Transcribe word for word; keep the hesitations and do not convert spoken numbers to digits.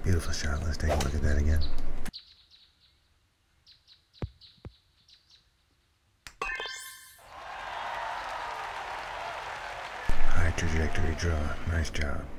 Beautiful shot. Let's take a look at that again. High trajectory draw. Nice job.